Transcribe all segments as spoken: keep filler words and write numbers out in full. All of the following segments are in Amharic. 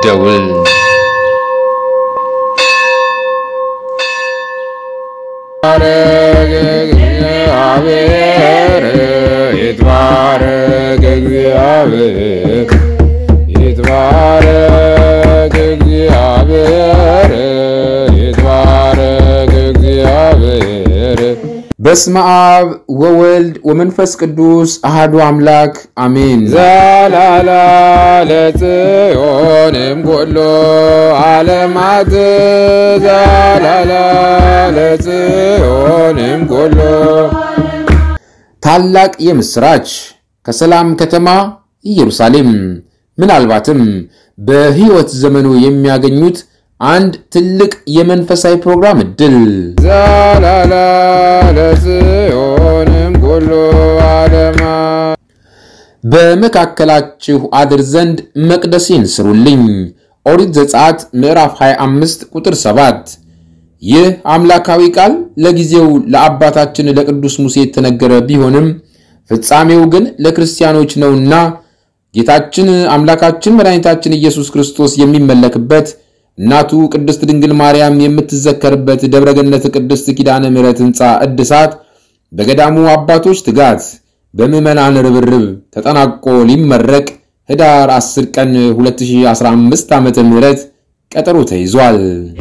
ደውል እግዚአብሔር ይትባረክ እግዚአብሔር ይትባረክ እግዚአብሔር ይትባረክ እግዚአብሔር በስመ አብ ወወልድ ወመንፈስ ቅዱስ አሐዱ አምላክ አሜን። ዘላላ ለጽዮንም ኩሉ ዓለማት ዘላላ ለጽዮንም ኩሉ ታላቅ የምስራች ከሰላም ከተማ ኢየሩሳሌም ምናልባትም በህይወት ዘመኑ የሚያገኙት አንድ ትልቅ የመንፈሳዊ ፕሮግራም እድል ዘላላ ለጽዮንም ኩሉ ዓለማት በመካከላችሁ አድር ዘንድ መቅደሴን ስሩልኝ ኦሪት ዘጸአት ምዕራፍ ሃያ አምስት ቁጥር ሰባት ይህ አምላካዊ ቃል ለጊዜው ለአባታችን ለቅዱስ ሙሴ የተነገረ ቢሆንም ፍጻሜው ግን ለክርስቲያኖች ነውና ጌታችን አምላካችን መድኃኒታችን ኢየሱስ ክርስቶስ የሚመለክበት እናቱ ቅድስት ድንግል ማርያም የምትዘከርበት ደብረገነት ቅድስት ኪዳነ ምሕረት ሕንጻ እድሳት በገዳሙ አባቶች ትጋት በምዕመናን ርብርብ ተጠናቆ ሊመረቅ ህዳር አስር ቀን ሁለት ሺህ አስራ አምስት ዓመተ ምህረት ቀጠሮ ተይዟል።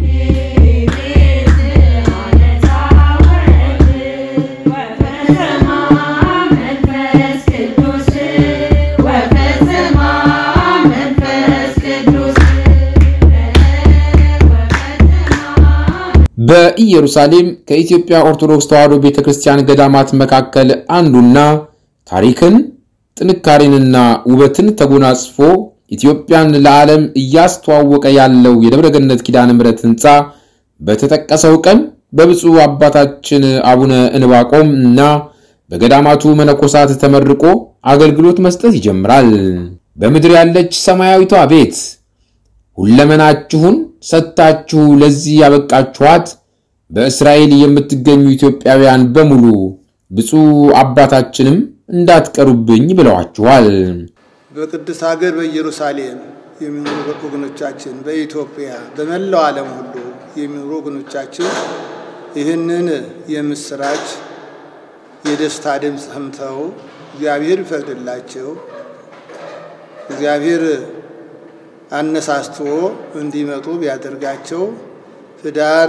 በኢየሩሳሌም ከኢትዮጵያ ኦርቶዶክስ ተዋሕዶ ቤተክርስቲያን ገዳማት መካከል አንዱና ታሪክን ጥንካሬንና ውበትን ተጎናጽፎ ኢትዮጵያን ለዓለም እያስተዋወቀ ያለው የደብረገነት ኪዳነ ምሕረት ሕንጻ በተጠቀሰው ቀን በብፁዕ አባታችን አቡነ እንባቆም እና በገዳማቱ መነኮሳት ተመርቆ አገልግሎት መስጠት ይጀምራል። በምድር ያለች ሰማያዊቷ ቤት ሁለመናችሁን ሰጣችሁ ለዚህ ያበቃችኋት በእስራኤል የምትገኙ ኢትዮጵያውያን በሙሉ ብፁዕ አባታችንም እንዳትቀሩብኝ ብለዋችኋል። በቅድስት ሀገር በኢየሩሳሌም የሚኖሩ ወገኖቻችን በኢትዮጵያ በመላው ዓለም ሁሉ የሚኖሩ ወገኖቻችን ይህንን የምስራች የደስታ ድምጽ ሰምተው እግዚአብሔር ይፈቅድላቸው እግዚአብሔር አነሳስቶ እንዲመጡ ቢያደርጋቸው ህዳር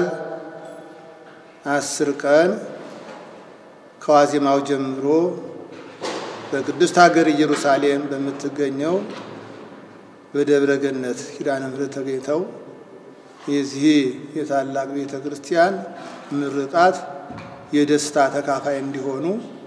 አስር ቀን ከዋዜማው ጀምሮ በቅድስት ሀገር ኢየሩሳሌም በምትገኘው በደብረገነት ኪዳነ ምሕረት ተገኝተው የዚህ የታላቅ ቤተክርስቲያን ምርቃት የደስታ ተካፋይ እንዲሆኑ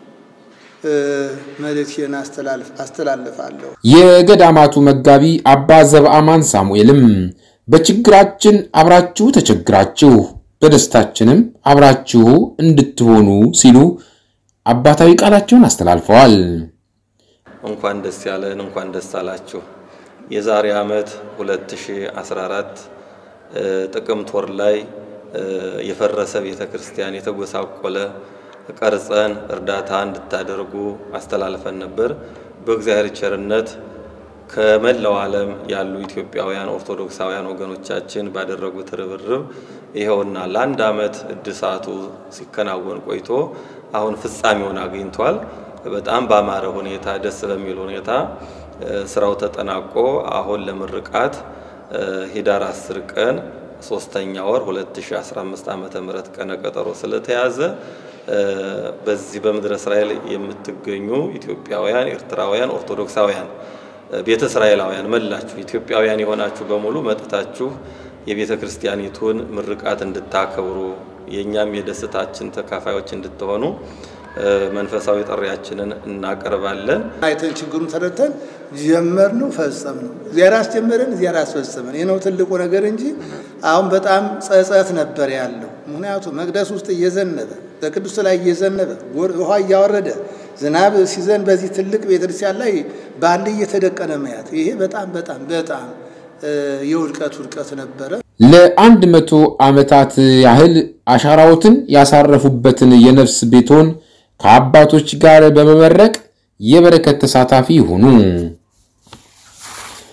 መልእክቴን አስተላልፋለሁ። የገዳማቱ መጋቢ አባ ዘበአማን ሳሙኤልም በችግራችን አብራችሁ ተቸግራችሁ በደስታችንም አብራችሁ እንድትሆኑ ሲሉ አባታዊ ቃላቸውን አስተላልፈዋል። እንኳን ደስ ያለን እንኳን ደስ አላችሁ። የዛሬ ዓመት ሁለት ሺህ አስራ አራት ጥቅምት ወር ላይ የፈረሰ ቤተክርስቲያን የተጎሳቆለ ቀርጸን እርዳታ እንድታደርጉ አስተላልፈን ነበር። በእግዚአብሔር ቸርነት ከመላው ዓለም ያሉ ኢትዮጵያውያን ኦርቶዶክሳውያን ወገኖቻችን ባደረጉት ርብርብ ይሄውና ለአንድ ዓመት እድሳቱ ሲከናወን ቆይቶ አሁን ፍጻሜውን አግኝቷል። በጣም ባማረ ሁኔታ ደስ በሚል ሁኔታ ስራው ተጠናቆ አሁን ለምርቃት ህዳር አስር ቀን ሶስተኛ ወር ሁለት ሺህ አስራ አምስት ዓመተ ምህረት ቀነ ቀጠሮ ስለተያዘ በዚህ በምድረ እስራኤል የምትገኙ ኢትዮጵያውያን ኤርትራውያን ኦርቶዶክሳውያን ቤተ እስራኤላውያን መላችሁ ኢትዮጵያውያን የሆናችሁ በሙሉ መጥታችሁ የቤተ ክርስቲያኒቱን ምርቃት እንድታከብሩ የኛም የደስታችን ተካፋዮች እንድትሆኑ መንፈሳዊ ጥሪያችንን እናቀርባለን። አይተን ችግሩን ተረድተን ጀመርነው ፈጸምነው። እግዚአብሔር አስጀመረን እግዚአብሔር አስፈጸመን። ይሄ ነው ትልቁ ነገር እንጂ አሁን በጣም ጸጸት ነበር ያለው። ምክንያቱም መቅደስ ውስጥ እየዘነበ በቅዱስ ላይ እየዘነበ ውሃ እያወረደ ዝናብ ሲዘን በዚህ ትልቅ ቤተክርስቲያን ላይ ባንድ እየተደቀነ ማያት ይሄ በጣም በጣም በጣም የውድቀት ውድቀት ነበር። ለአንድ መቶ ዓመታት ያህል አሻራዎትን ያሳረፉበትን የነፍስ ቤቶን ከአባቶች ጋር በመመረቅ የበረከት ተሳታፊ ሆኑ።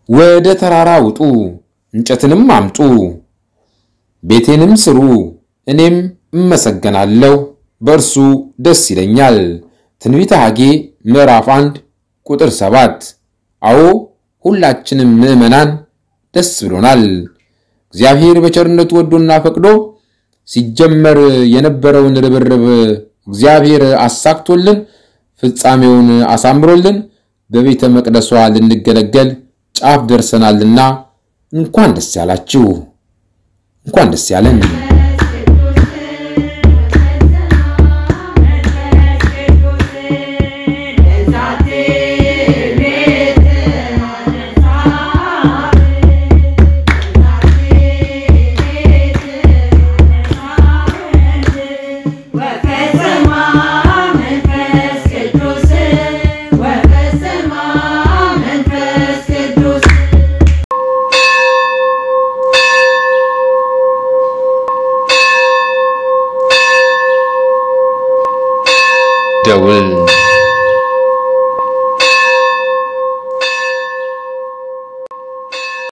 ወደ ተራራ ውጡ እንጨትንም አምጡ ቤቴንም ስሩ እኔም እመሰገናለሁ በእርሱ ደስ ይለኛል ትንቢተ ሐጌ ምዕራፍ አንድ ቁጥር ሰባት አዎ ሁላችንም ምእመናን ደስ ብሎናል እግዚአብሔር በቸርነቱ ወዶና ፈቅዶ ሲጀመር የነበረውን ርብርብ እግዚአብሔር አሳክቶልን ፍጻሜውን አሳምሮልን በቤተ መቅደሷ ልንገለገል ጫፍ ደርሰናልና እንኳን ደስ ያላችሁ እንኳን ደስ ያለን ደውል